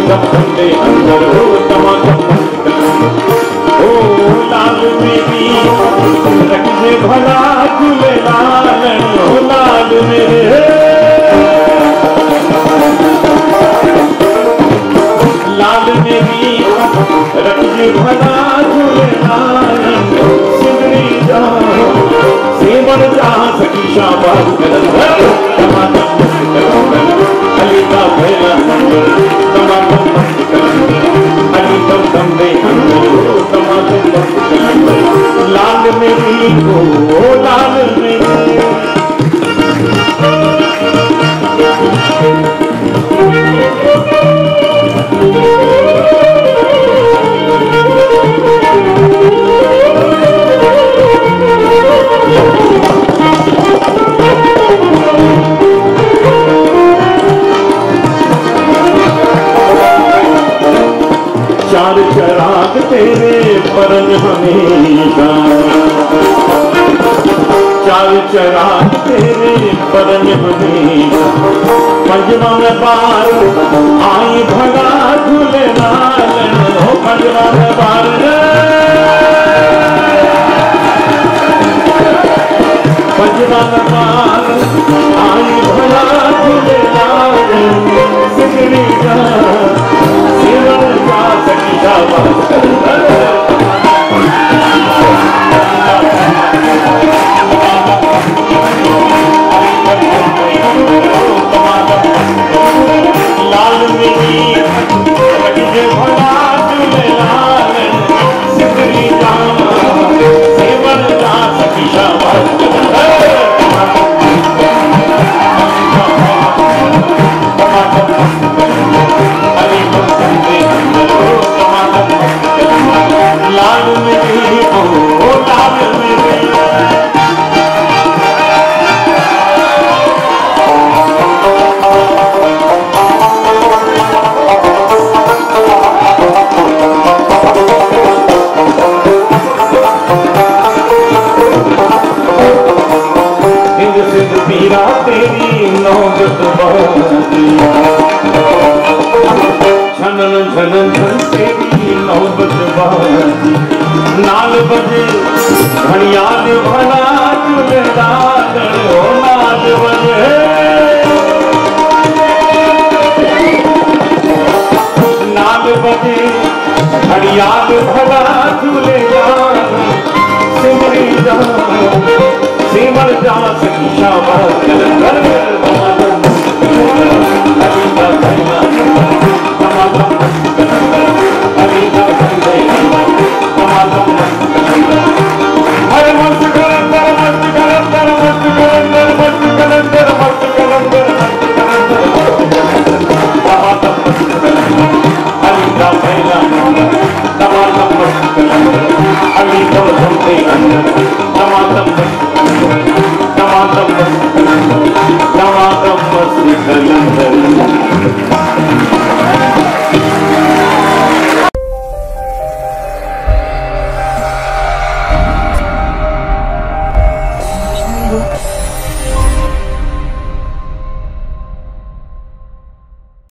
दम ठंडे अंदर हो दमादम ओ लाल मेरी रखने भला झूले लाल हो लाल मेरे लाल मेरी रखने भला झूले लाल सिमरी जा सेवन जा सकी शाबाश कर दमादम अली का पहला नंबर दमादम अली दम दे दमादम लाल मेरी ओ लाल मेरी चार चराग तेरे परन हमेशा चार चराग तेरे परन हमेशा पंजवा में बार आई भगा झूले लाल हो पंजवा में बार पंजवा में बार आई भगा झूले लाल सिकड़ी जा सेवन जा सकी शाबाश लाल मेरी रखने भला झूले लाल सिकड़ी जा सेवन जा सकी शाबाश लाल मेरी ओ लाल मेरी सिंध सिंध पीरा तेरी नौबत बाजी छनन छनन छन तेरी नौबत बाजी नाल बजे घड़ियाल भला झूले लाल हो नाल बजे नाल बजे घड़ियाल भला झूले लाल सिमरी जा सेवन जा सकी शाबाश कर